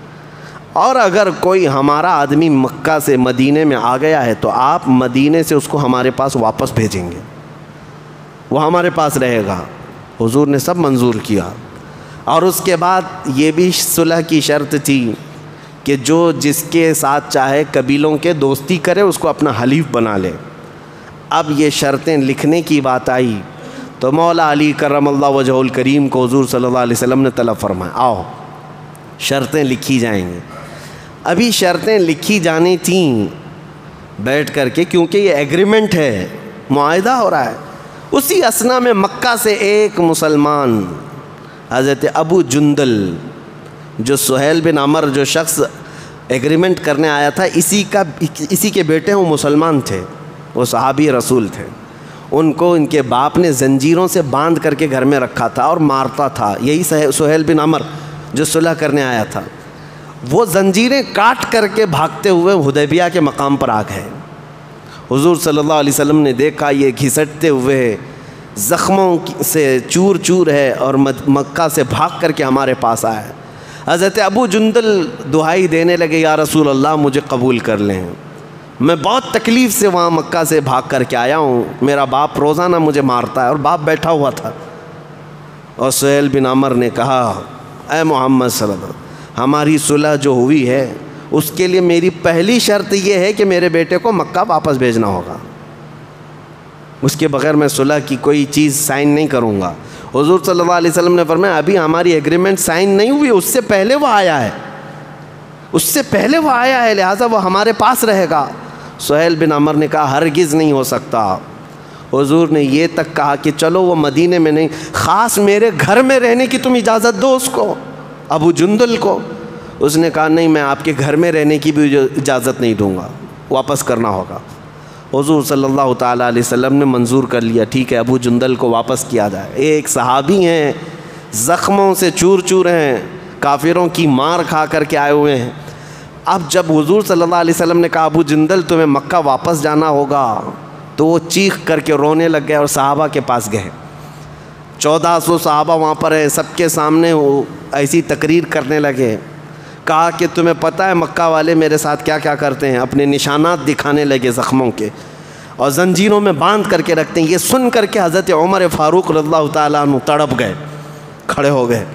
[SPEAKER 2] اور اگر کوئی ہمارا آدمی مکہ سے مدینے میں آ گیا ہے تو آپ مدینے سے اس کو ہمارے پاس واپس بھیجیں گے، وہ ہمارے پاس رہے گا۔ حضور نے سب منظور کیا۔ اور اس کے بعد یہ بھی صلح کی شرط تھی کہ جو جس کے ساتھ چاہے قبیلوں کے دوستی کرے اس کو اپنا حلیف بنا لے۔ اب یہ شرطیں لکھنے کی بات آئی تو مولا علی کرم اللہ وجہ الکریم کو حضور صلی اللہ علیہ وسلم نے طلب فرمایا آؤ شرطیں لکھی جائیں گی۔ ابھی شرطیں لکھی جانی تھیں بیٹھ کر کے، کیونکہ یہ ایگریمنٹ ہے، معاہدہ ہو رہا ہے۔ اسی اثنا میں مکہ سے ایک مسلمان حضرت ابو جندل، جو سہیل بن عمر جو شخص ایگریمنٹ کرنے آیا تھا، اسی کا اسی کے بیٹے وہ مسلمان تھے، وہ صحابی رسول تھے۔ ان کو ان کے باپ نے زنجیروں سے باندھ کر کے گھر میں رکھا تھا اور مارتا تھا، یہی سہیل بن عمر جو صلح کرنے آیا تھا۔ وہ زنجیریں کاٹ کر کے بھاگتے ہوئے حدیبیہ کے مقام پر آ گئے۔ حضور صلی اللہ علیہ وسلم نے دیکھا یہ گھسٹتے ہوئے زخموں سے چور چور ہے اور مکہ سے بھاگ کر کے ہمارے پاس آیا ہے۔ حضرت ابو جندل دعائی دینے لگے یا رسول اللہ مجھے قبول کر لیں، میں بہت تکلیف سے وہاں مکہ سے بھاگ کر کے آیا ہوں، میرا باپ روزانہ مجھے مارتا ہے، اور باپ بیٹھا ہوا تھا۔ اور سہیل بن عمر نے کہا اے محمد صلی اللہ علیہ وسلم، ہماری صلح جو ہوئی ہے اس کے لیے میری پہلی شرط یہ ہے کہ میرے بیٹے کو مکہ واپس بھیجنا ہوگا، اس کے بغیر میں صلح کی کوئی چیز سائن نہیں کروں گا۔ حضور صلی اللہ علیہ وسلم نے فرمایا ابھی ہماری ایگریمنٹ سائن نہیں ہوئی، اس سے پہلے وہ آیا ہے، اس سے پہلے وہ آیا ہے، لہٰذا وہ ہمارے پاس رہے گا۔ سہیل بن عمر نے کہا ہرگز نہیں ہو سکتا۔ حضور نے یہ تک کہا کہ چلو وہ مدینے میں نہیں، خاص میرے گھر میں رہنے کی تم اجازت دو اس کو، ابو جندل کو۔ اس نے کہا نہیں، میں آپ کے گھر میں رہنے کی بھی اجازت نہیں دوں گا، واپس کرنا ہوگا۔ حضور صلی اللہ تعالیٰ علیہ وسلم نے منظور کر لیا، ٹھیک ہے ابو جندل کو واپس کیا جائے۔ ایک صحابی ہیں، زخموں سے چور چور ہیں، کافروں کی مار کھا کر کے آئے ہوئے ہیں۔ اب جب حضور صلی اللہ علیہ وسلم نے کہا ابو جندل تمہیں مکہ واپس جانا ہوگا، تو وہ چیخ کر کے رونے لگ گئے اور صحابہ کے پاس گئے۔ چودہ سو صحابہ وہاں پر ہیں، سب کے سامنے وہ ایسی تقریر کرنے لگے، کہا کہ تمہیں پتہ ہے مکہ والے میرے ساتھ کیا کیا کرتے ہیں، اپنے نشانات دکھانے لگے زخموں کے اور زنجیروں میں باندھ کر کے رکھتے ہیں۔ یہ سن کر کے حضرت عمر فاروق رضی اللہ تعالیٰ عنہ تڑپ گئے، کھڑے ہو گئے،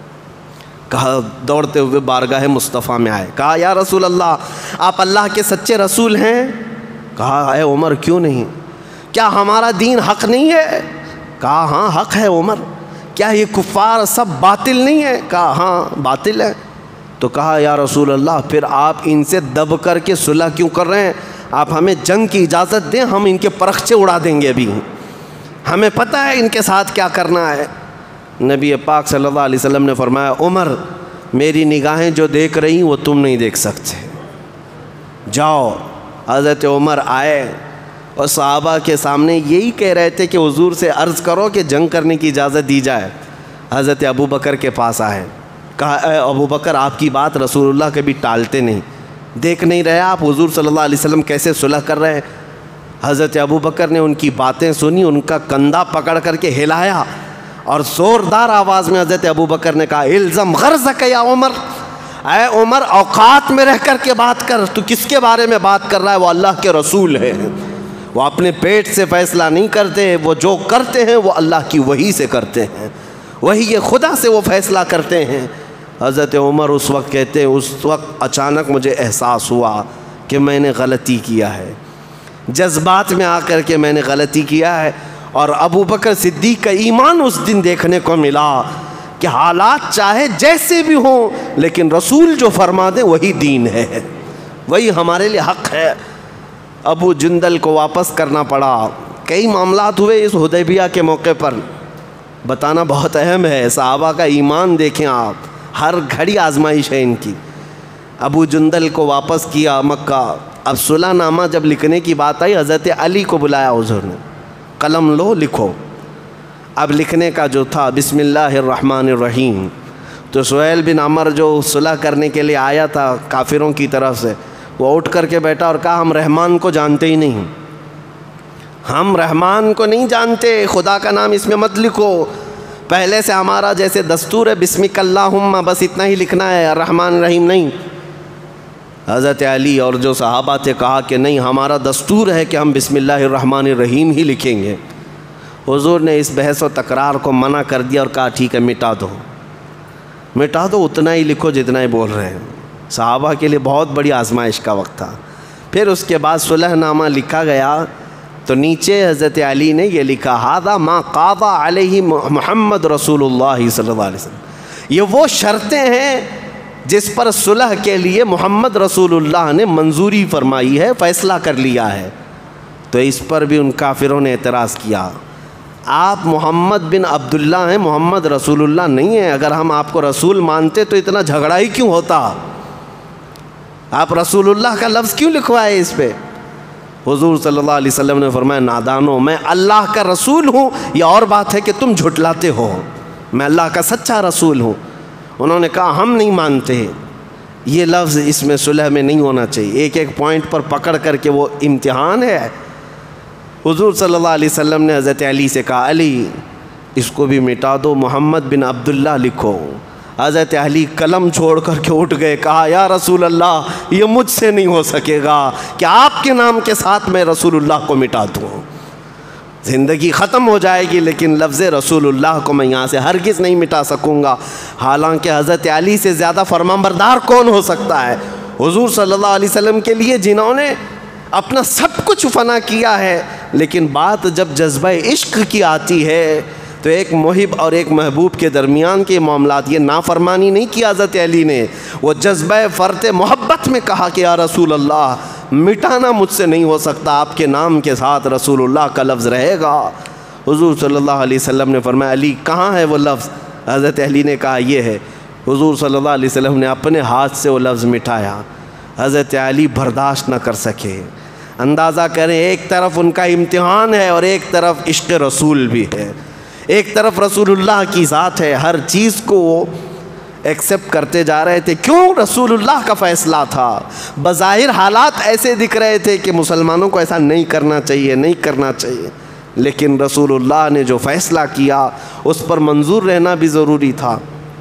[SPEAKER 2] کہا دوڑتے ہوئے بارگاہ مصطفیٰ میں آئے، کہا یا رسول اللہ آپ اللہ کے سچے رسول ہیں؟ کہا اے عمر کیوں نہیں، کیا ہمارا دین حق نہیں ہے؟ کہا ہاں حق ہے عمر۔ کیا یہ کفار سب باطل نہیں ہے؟ کہا ہاں باطل ہے۔ تو کہا یا رسول اللہ پھر آپ ان سے دب کر کے صلح کیوں کر رہے ہیں؟ آپ ہمیں جنگ کی اجازت دیں، ہم ان کے پرخچے اڑا دیں گے، ابھی ہمیں پتہ ہے ان کے ساتھ کیا کرنا ہے۔ نبی پاک صلی اللہ علیہ وسلم نے فرمایا عمر میری نگاہیں جو دیکھ رہی وہ تم نہیں دیکھ سکتے، جاؤ۔ حضرت عمر آئے اور صحابہ کے سامنے یہی کہہ رہے تھے کہ حضور سے عرض کرو کہ جنگ کرنے کی اجازت دی جائے۔ حضرت ابو بکر کے پاس آئے، کہا اے ابو بکر آپ کی بات رسول اللہ کبھی ٹالتے نہیں، دیکھ نہیں رہے آپ حضور صلی اللہ علیہ وسلم کیسے صلح کر رہے ہیں؟ حضرت ابو بکر نے ان کی باتیں سنی، ان کا کندھا پکڑ کر کے ہلایا اور زوردار آواز میں حضرت ابو بکر نے کہا الزم غرضک یا عمر، اے عمر اوقات میں رہ کر کے بات کر، تو کس کے بارے میں بات کر رہا ہے؟ وہ اللہ کے رسول ہے، وہ اپنے پیٹ سے فیصلہ نہیں کرتے، وہ جو کرتے ہیں وہ اللہ کی وحی سے کرتے ہیں، وہی خدا سے وہ فیصلہ کرتے ہیں۔ حضرت عمر اس وقت کہتے ہیں اس وقت اچانک مجھے احساس ہوا کہ میں نے غلطی کیا ہے، جذبات میں آ کر کے میں نے غلطی کیا ہے۔ اور ابو بکر صدیق کا ایمان اس دن دیکھنے کو ملا کہ حالات چاہے جیسے بھی ہوں لیکن رسول جو فرما دیں وہی دین ہے، وہی ہمارے لیے حق ہے۔ ابو جندل کو واپس کرنا پڑا۔ کئی معاملات ہوئے اس حدیبیہ کے موقع پر، بتانا بہت اہم ہے۔ صحابہ کا ایمان دیکھیں آپ، ہر گھڑی آزمائش ہے ان کی۔ ابو جندل کو واپس کیا مکہ۔ اب صلح نامہ جب لکھنے کی بات آئی حضرت علی کو بلایا حضور نے، قلم لو لکھو۔ اب لکھنے کا جو تھا بسم اللہ الرحمن الرحیم، تو سہیل بن عمر جو صلح کرنے کے لیے آیا تھا کافروں کی طرف سے، وہ اٹھ کر کے بیٹھا اور کہا ہم رحمان کو جانتے ہی نہیں، ہم رحمان کو نہیں جانتے، خدا کا نام اس میں مت لکھو، پہلے سے ہمارا جیسے دستور ہے بسمک اللہم بس اتنا ہی لکھنا ہے، الرحمن الرحیم نہیں۔ حضرت علی اور جو صحابہ تھے کہا کہ نہیں ہمارا دستور ہے کہ ہم بسم اللہ الرحمن الرحیم ہی لکھیں گے۔ حضور نے اس بحث و تکرار کو منع کر دیا اور کہا ٹھیک ہے مٹا دو، مٹا دو، اتنا ہی لکھو جتنا ہی بول رہے ہیں۔ صحابہ کے لیے بہت بڑی آزمائش کا وقت تھا۔ پھر اس کے بعد صلح نامہ لکھا گیا تو نیچے حضرت علی نے یہ لکھا ھذا ما قاضى علیہ محمد رسول اللہ صلی اللہ علیہ وسلم، یہ وہ شرطیں ہیں جس پر صلح کے لیے محمد رسول اللہ نے منظوری فرمائی ہے، فیصلہ کر لیا ہے۔ تو اس پر بھی ان کافروں نے اعتراض کیا، آپ محمد بن عبداللہ ہیں، محمد رسول اللہ نہیں ہیں، اگر ہم آپ کو رسول مانتے تو اتنا جھگڑا ہی کیوں ہوتا، آپ رسول اللہ کا لفظ کیوں لکھوائے اس پہ؟ حضور صلی اللہ علیہ وسلم نے فرمایا نادانو، میں اللہ کا رسول ہوں، یہ اور بات ہے کہ تم جھٹلاتے ہو، میں اللہ کا سچا رسول ہوں۔ انہوں نے کہا ہم نہیں مانتے، یہ لفظ اس میں صلح میں نہیں ہونا چاہیے، ایک ایک پوائنٹ پر پکڑ کر کے وہ امتحان ہے۔ حضور صلی اللہ علیہ وسلم نے حضرت علی سے کہا علی اس کو بھی مٹا دو، محمد بن عبداللہ لکھو۔ حضرت علی قلم چھوڑ کر کے اٹھ گئے، کہا یا رسول اللہ یہ مجھ سے نہیں ہو سکے گا کہ آپ کے نام کے ساتھ میں رسول اللہ کو مٹا دوں، زندگی ختم ہو جائے گی لیکن لفظ رسول اللہ کو میں یہاں سے ہرگز نہیں مٹا سکوں گا۔ حالانکہ حضرت علی سے زیادہ فرمانبردار کون ہو سکتا ہے؟ حضور صلی اللہ علیہ وسلم کے لیے جنہوں نے اپنا سب کچھ فنا کیا ہے، لیکن بات جب جذبہ عشق کی آتی ہے تو ایک محب اور ایک محبوب کے درمیان کے معاملات، یہ نافرمانی نہیں کی حضرت علی نے، وہ جذبہ فرط محبت میں کہا کہ یا رسول اللہ مٹانا مجھ سے نہیں ہو سکتا، آپ کے نام کے ساتھ رسول اللہ کا لفظ رہے گا۔ حضور صلی اللہ علیہ وسلم نے فرمایا علی کہاں ہے وہ لفظ؟ حضرت علی نے کہا یہ ہے۔ حضور صلی اللہ علیہ وسلم نے اپنے ہاتھ سے وہ لفظ مٹایا، حضرت علی برداشت نہ کر سکے۔ اندازہ کریں، ایک طرف ان کا امتحان ہے اور ایک طرف عشق رسول بھی ہے، ایک طرف رسول اللہ کی ذات ہے، ہر چیز کو وہ ایکسیپٹ کرتے جا رہے تھے۔ کیوں؟ رسول اللہ کا فیصلہ تھا۔ بظاہر حالات ایسے دکھ رہے تھے کہ مسلمانوں کو ایسا نہیں کرنا چاہیے، نہیں کرنا چاہیے، لیکن رسول اللہ نے جو فیصلہ کیا اس پر منظور رہنا بھی ضروری تھا۔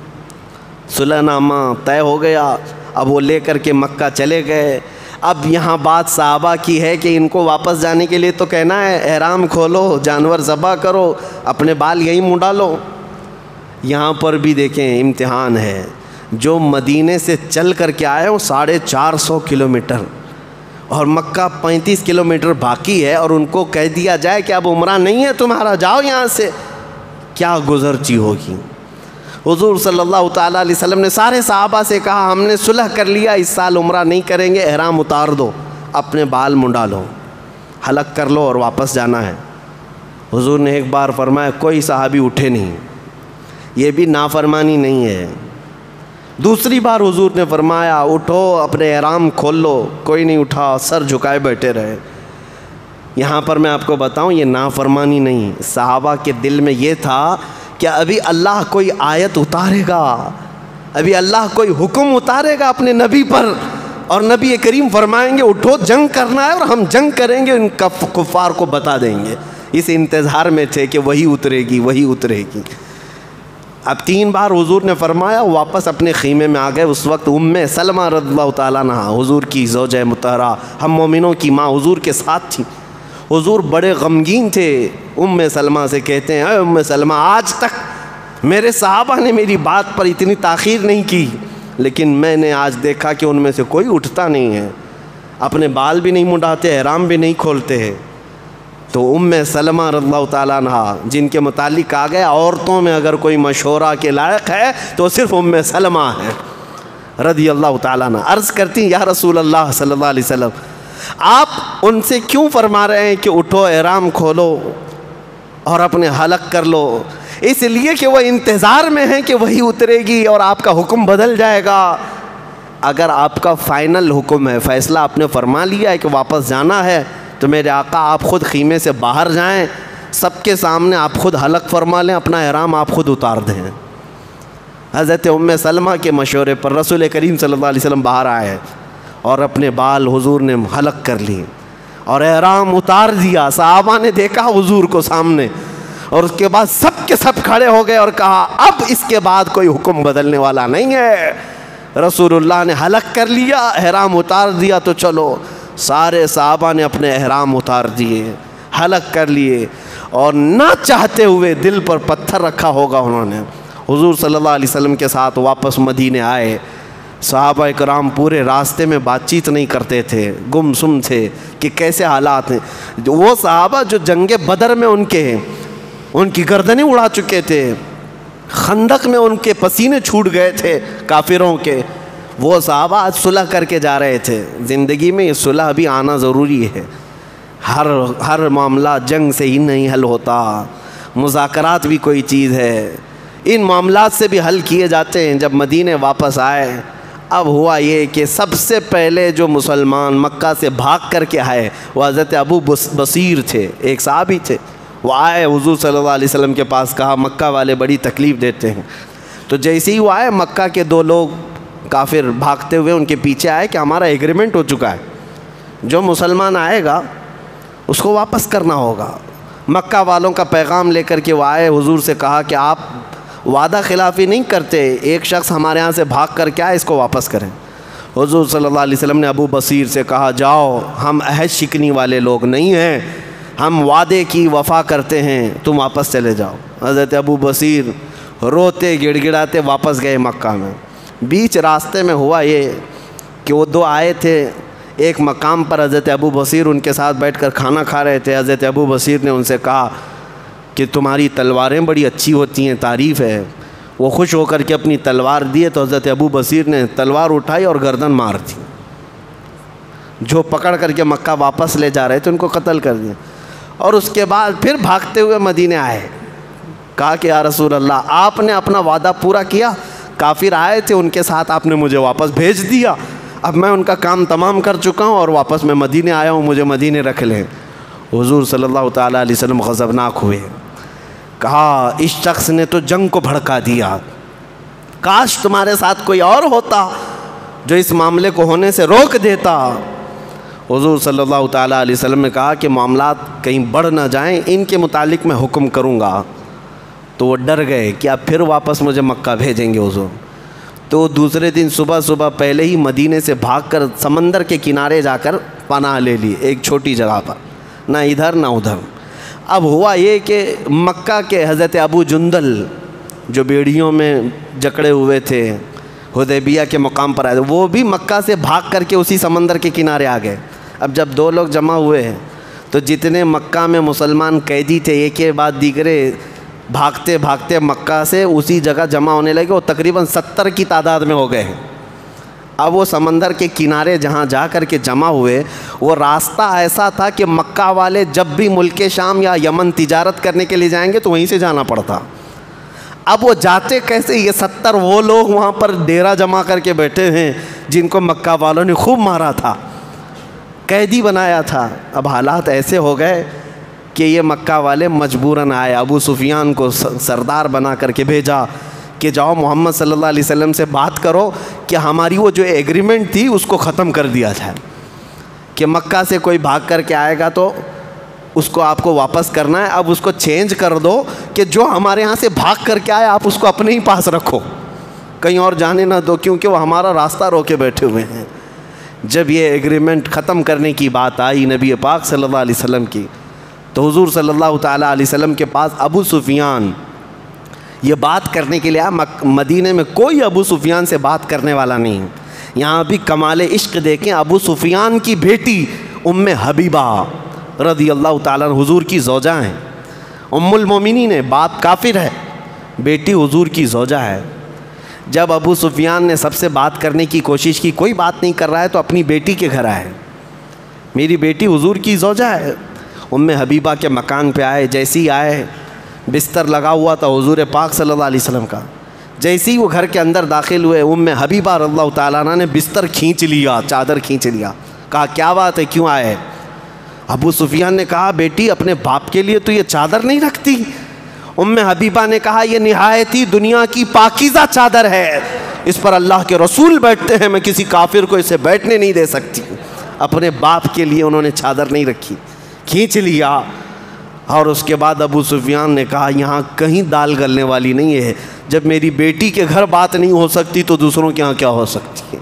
[SPEAKER 2] صلح نامہ طے ہو گیا، اب وہ لے کر کے مکہ چلے گئے۔ اب یہاں بات صحابہ کی ہے کہ ان کو واپس جانے کے لیے تو کہنا ہے احرام کھولو، جانور ذبح کرو، اپنے بال یہیں منڈا لو۔ یہاں پر بھی دیکھیں امتحان ہے، جو مدینے سے چل کر کے آئے وہ ساڑھے چار سو کلومیٹر اور مکہ پینتیس کلومیٹر باقی ہے، اور ان کو کہہ دیا جائے کہ اب عمرہ نہیں ہے تمہارا، جاؤ یہاں سے، کیا گزرچی ہوگی۔ حضور صلی اللہ تعالیٰ علیہ وسلم نے سارے صحابہ سے کہا ہم نے صلح کر لیا، اس سال عمرہ نہیں کریں گے، احرام اتار دو، اپنے بال منڈا لو، حلق کر لو اور واپس جانا ہے۔ حضور نے ایک بار فرمایا کوئی صحابی اٹھے نہیں، یہ بھی نافرمانی نہیں ہے۔ دوسری بار حضور نے فرمایا اٹھو، اپنے احرام کھول لو، کوئی نہیں اٹھا، سر جھکائے بیٹھے رہے۔ یہاں پر میں آپ کو بتاؤں یہ نافرمانی نہیں، صحابہ کے دل میں یہ تھا کہ ابھی اللہ کوئی آیت اتارے گا، ابھی اللہ کوئی حکم اتارے گا اپنے نبی پر، اور نبی کریم فرمائیں گے اٹھو جنگ کرنا ہے، اور ہم جنگ کریں گے، ان کفار کو بتا دیں گے۔ اس انتظار میں تھے کہ وہی اترے گی، وہی اترے گی۔ اب تین بار حضور نے فرمایا، واپس اپنے خیمے میں آ گئے۔ اس وقت ام سلمہ رضی اللہ تعالیٰ عنہا، حضور کی زوجہ مطہرہ، ہم مومنوں کی ماں، حضور کے ساتھ تھیں۔ حضور بڑے غمگین تھے، ام سلمہ سے کہتے ہیں اے ام سلمہ آج تک میرے صحابہ نے میری بات پر اتنی تاخیر نہیں کی، لیکن میں نے آج دیکھا کہ ان میں سے کوئی اٹھتا نہیں ہے، اپنے بال بھی نہیں منڈاتے، احرام بھی نہیں کھولتے ہیں۔ تو ام سلمہ رضی اللہ تعالیٰ عنہا جن کے متعلق آ گیا عورتوں میں اگر کوئی مشورہ کے لائق ہے تو صرف ام سلمہ ہے رضی اللہ تعالیٰ عنہ، عرض کرتی یا رسول اللہ صلی اللہ علیہ وسلم آپ ان سے کیوں فرما رہے ہیں کہ اٹھو احرام کھولو اور اپنے حلق کر لو؟ اس لیے کہ وہ انتظار میں ہیں کہ وہی اترے گی اور آپ کا حکم بدل جائے گا۔ اگر آپ کا فائنل حکم ہے، فیصلہ آپ نے فرما لیا ہے کہ واپس جانا ہے، تو میرے آقا آپ خود خیمے سے باہر جائیں، سب کے سامنے آپ خود حلق فرما لیں، اپنا احرام آپ خود اتار دیں۔ حضرت ام سلمہ کے مشورے پر رسول کریم صلی اللہ علیہ وسلم باہر آئے اور اپنے بال حضور نے حلق کر لی اور احرام اتار دیا۔ صحابہ نے دیکھا حضور کو سامنے، اور اس کے بعد سب کے سب کھڑے ہو گئے اور کہا اب اس کے بعد کوئی حکم بدلنے والا نہیں ہے۔ رسول اللہ نے حلق کر لیا، احرام اتار دیا، تو چلو سارے صحابہ نے اپنے احرام اتار دیے، حلق کر لیے، اور نہ چاہتے ہوئے دل پر پتھر رکھا ہوگا انہوں نے، حضور صلی اللہ علیہ وسلم کے ساتھ واپس مدینے آئے۔ صحابہ کرام پورے راستے میں بات چیت نہیں کرتے تھے، گم سم تھے کہ کیسے حالات ہیں۔ وہ صحابہ جو جنگ بدر میں ان کے ان کی گردنیں اڑا چکے تھے، خندق میں ان کے پسینے چھوٹ گئے تھے کافروں کے، وہ صحابہ آج صلح کر کے جا رہے تھے۔ زندگی میں یہ صلح بھی آنا ضروری ہے، ہر ہر معاملہ جنگ سے ہی نہیں حل ہوتا، مذاکرات بھی کوئی چیز ہے، ان معاملات سے بھی حل کیے جاتے ہیں۔ جب مدینے واپس آئے، اب ہوا یہ کہ سب سے پہلے جو مسلمان مکہ سے بھاگ کر کے آئے وہ حضرت ابو بصیر تھے، ایک صحابی تھے۔ وہ آئے حضور صلی اللہ علیہ وسلم کے پاس، کہا مکہ والے بڑی تکلیف دیتے ہیں۔ تو جیسے ہی وہ آئے، مکہ کے دو لوگ کافر بھاگتے ہوئے ان کے پیچھے آئے کہ ہمارا ایگریمنٹ ہو چکا ہے، جو مسلمان آئے گا اس کو واپس کرنا ہوگا۔ مکہ والوں کا پیغام لے کر کے وہ آئے، حضور سے کہا کہ آپ وعدہ خلافی نہیں کرتے، ایک شخص ہمارے ہاں سے بھاگ کر کے آئے، اس کو واپس کریں۔ حضور صلی اللہ علیہ وسلم نے ابو بصیر سے کہا جاؤ، ہم عہد شکنی والے لوگ نہیں ہیں، ہم وعدے کی وفا کرتے ہیں، تم واپس چلے جاؤ۔ حضرت ابو بصیر روتے گڑ گڑاتے واپس گئے مکہ میں۔ بیچ راستے میں ہوا یہ کہ وہ دو آئے تھے ایک مقام پر، حضرت ابو بصیر ان کے ساتھ بیٹھ کر کھانا کھا رہے تھے. حضرت ابو بصیر نے ان سے کہا کہ تمہاری تلواریں بڑی اچھی ہوتی ہیں، تعریف ہے. وہ خوش ہو کر کے اپنی تلوار دیے تو حضرت ابو بصیر نے تلوار اٹھائی اور گردن مار دی. جو پکڑ کر کے مکہ واپس لے جا رہے تھے ان کو قتل کر دیا. اور اس کے بعد پھر بھاگتے ہوئے مدینے آئے. کہا کہ یا رسول اللہ آپ نے اپنا وعدہ پورا کیا، کافر آئے تھے ان کے ساتھ آپ نے مجھے واپس بھیج دیا، اب میں ان کا کام تمام کر چکا ہوں اور واپس میں مدینے آیا ہوں، مجھے مدینے رکھ لیں. حضور صلی اللہ تعالیٰ علیہ وسلم غضبناک ہوئے. کہا اس شخص نے تو جنگ کو بھڑکا دیا، کاش تمہارے ساتھ کوئی اور ہوتا جو اس معاملے کو ہونے سے روک دیتا. حضور صلی اللہ تعالیٰ علیہ وسلم نے کہا کہ معاملات کہیں بڑھ نہ جائیں، ان کے متعلق میں حکم کروں گا. تو وہ ڈر گئے کہ اب پھر واپس مجھے مکہ بھیجیں گے حضور. تو دوسرے دن صبح صبح پہلے ہی مدینے سے بھاگ کر سمندر کے کنارے جا کر پناہ لے لی ایک چھوٹی جگہ پر، نہ ادھر نہ ادھر. اب ہوا یہ کہ مکہ کے حضرت ابو جندل جو بیڑیوں میں جکڑے ہوئے تھے حدیبیہ کے مقام پر آئے تھے، وہ بھی مکہ سے بھاگ کر کے اسی سمندر کے کنارے آ گئے. اب جب دو لوگ جمع ہوئے ہیں تو جتنے مکہ میں مسلمان قیدی تھے ایک کے بعد دیگرے بھاگتے بھاگتے مکہ سے اسی جگہ جمع ہونے لگے. وہ تقریباً ستر کی تعداد میں ہو گئے ہیں. اب وہ سمندر کے کنارے جہاں جا کر کے جمع ہوئے، وہ راستہ ایسا تھا کہ مکہ والے جب بھی ملک شام یا یمن تجارت کرنے کے لیے جائیں گے تو وہیں سے جانا پڑتا. اب وہ جاتے کیسے؟ یہ ستر وہ لوگ وہاں پر ڈیرا جمع کر کے بیٹھے ہیں جن کو مکہ والوں نے خوب مارا تھا، قیدی بنایا تھا. اب حالات ایسے ہو گئے کہ یہ مکہ والے مجبوراً آئے. ابو سفیان کو سردار بنا کر کے بھیجا کہ جاؤ محمد صلی اللہ علیہ وسلم سے بات کرو کہ ہماری وہ جو ایگریمنٹ تھی اس کو ختم کر دیا جائے، کہ مکہ سے کوئی بھاگ کر کے آئے گا تو اس کو آپ کو واپس کرنا ہے. اب اس کو چینج کر دو کہ جو ہمارے ہاں سے بھاگ کر کے آئے آپ اس کو اپنے ہی پاس رکھو، کہیں اور جانے نہ دو، کیونکہ وہ ہمارا راستہ روکے بیٹھے ہوئے ہیں. جب یہ ایگریمنٹ ختم کرنے کی بات آئی نبی پاک صلی اللہ علیہ وسلم کی، تو حضور صلی اللہ تعالیٰ علیہ وسلم کے پاس ابو سفیان یہ بات کرنے کے لیے آیا. مدینے میں کوئی ابو سفیان سے بات کرنے والا نہیں. یہاں بھی کمال عشق دیکھیں، ابو سفیان کی بیٹی ام حبیبہ رضی اللہ تعالیٰ حضور کی زوجہ ہیں، ام المومنین ہے، باپ کافر ہے، بیٹی حضور کی زوجہ ہے. جب ابو سفیان نے سب سے بات کرنے کی کوشش کی، کوئی بات نہیں کر رہا ہے، تو اپنی بیٹی کے گھر آئے. میری بیٹی حضور کی زوجہ ہے. ام حبیبہ کے مکان پہ آئے. جیسے ہی آئے، بستر لگا ہوا تھا حضور پاک صلی اللہ علیہ وسلم کا. جیسے ہی وہ گھر کے اندر داخل ہوئے، ام حبیبہ رضی اللہ تعالیٰ عنہ نے بستر کھینچ لیا، چادر کھینچ لیا. کہا کیا بات ہے، کیوں آئے؟ ابو سفیان نے کہا بیٹی اپنے باپ کے لیے تو یہ چادر نہیں رکھتی. ام حبیبہ نے کہا یہ نہایت ہی دنیا کی پاکیزہ چادر ہے، اس پر اللہ کے رسول بیٹھتے ہیں، میں کسی کافر کو اسے بیٹھنے نہیں دے سکتی. اپنے باپ کے لیے انہوں نے چادر نہیں رکھی، کھینچ لیا. اور اس کے بعد ابو سفیان نے کہا یہاں کہیں دال گلنے والی نہیں ہے، جب میری بیٹی کے گھر بات نہیں ہو سکتی تو دوسروں کے ہاں کیا ہو سکتی ہے.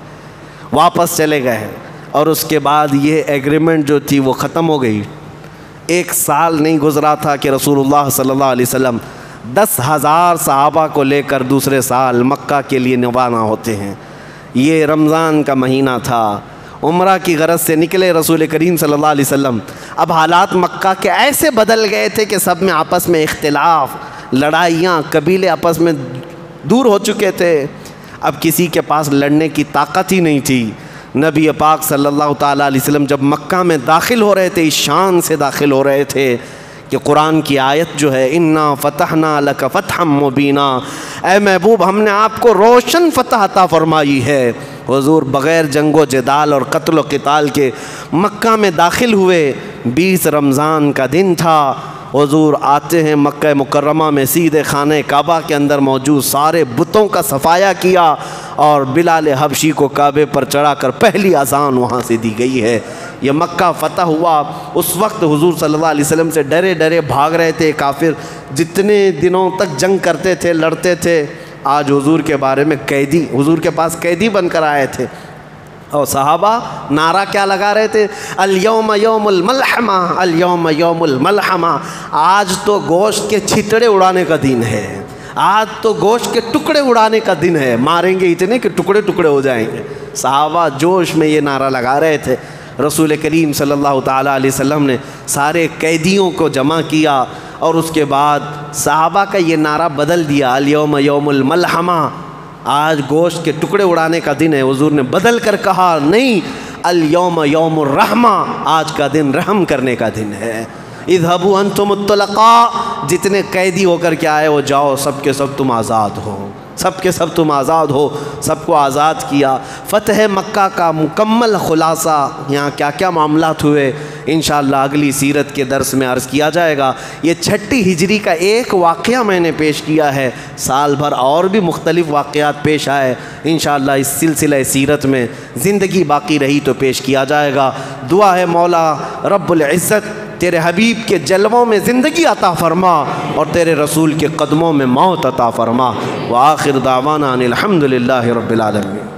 [SPEAKER 2] واپس چلے گئے. اور اس کے بعد یہ ایگریمنٹ جو تھی وہ ختم ہو گئی. ایک سال نہیں گزرا تھا کہ رسول اللہ صلی اللہ علیہ وسلم دس ہزار صحابہ کو لے کر دوسرے سال مکہ کے لیے روانہ ہوتے ہیں. یہ رمضان کا مہینہ تھا، عمرہ کی غرض سے نکلے رسول کریم صلی اللہ علیہ وسلم. اب حالات مکہ کے ایسے بدل گئے تھے کہ سب میں آپس میں اختلاف، لڑائیاں، قبیلے آپس میں دور ہو چکے تھے. اب کسی کے پاس لڑنے کی طاقت ہی نہیں تھی. نبی پاک صلی اللہ تعالیٰ علیہ وسلم جب مکہ میں داخل ہو رہے تھے، اس شان سے داخل ہو رہے تھے کہ قرآن کی آیت جو ہے انا فتحنا لک فتحا مبینا، اے محبوب ہم نے آپ کو روشن فتح عطا فرمائی ہے. حضور بغیر جنگ و جدال اور قتل و قتال کے مکہ میں داخل ہوئے. بیس رمضان کا دن تھا. حضور آتے ہیں مکہ مکرمہ میں، سیدھے خانہ کعبہ کے اندر موجود سارے بتوں کا صفایا کیا اور بلال حبشی کو کعبے پر چڑھا کر پہلی اذان وہاں سے دی گئی ہے. یہ مکہ فتح ہوا. اس وقت حضور صلی اللہ علیہ وسلم سے ڈرے ڈرے بھاگ رہے تھے کافر، جتنے دنوں تک جنگ کرتے تھے، لڑتے تھے. آج حضور کے بارے میں قیدی، حضور کے پاس قیدی بن کر آئے تھے، اور صحابہ نعرہ کیا لگا رہے تھے؟ الیوم یوم الملحمہ، الیوم یوم الملحمہ. آج تو گوشت کے چھتڑے اڑانے کا دن ہے، آج تو گوشت کے ٹکڑے اڑانے کا دن ہے. ماریں گے اتنے کہ ٹکڑے ٹکڑے ہو جائیں گے. صحابہ جوش میں یہ نعرہ لگا رہے تھے. رسول کریم صلی اللہ تعالیٰ علیہ وسلم نے سارے قیدیوں کو جمع کیا اور اس کے بعد صحابہ کا یہ نعرہ بدل دیا, الیوم یوم الملحمہ, آج گوشت کے ٹکڑے اڑانے کا دن ہے. حضور نے بدل کر کہا نہیں, الیوم یوم الرحمہ, آج کا دن رحم کرنے کا دن ہے. اذهبوا انتم الطلقاء, جتنے قیدی ہو کر کے آئے وہ جاؤ, سب کے سب تم آزاد ہو, سب کے سب تم آزاد ہو. سب کو آزاد کیا. فتح مکہ کا مکمل خلاصہ, یہاں کیا کیا معاملات ہوئے انشاءاللہ اگلی سیرت کے درس میں عرض کیا جائے گا. یہ چھٹی ہجری کا ایک واقعہ میں نے پیش کیا ہے, سال بھر اور بھی مختلف واقعات پیش آئے. انشاءاللہ اس سلسلہ سیرت میں زندگی باقی رہی تو پیش کیا جائے گا. دعا ہے مولا رب العزت تیرے حبیب کے جلووں میں زندگی عطا فرما اور تیرے رسول کے قدموں میں موت عطا فرما. وآخر دعوانا ان الحمد للہ رب العالمین.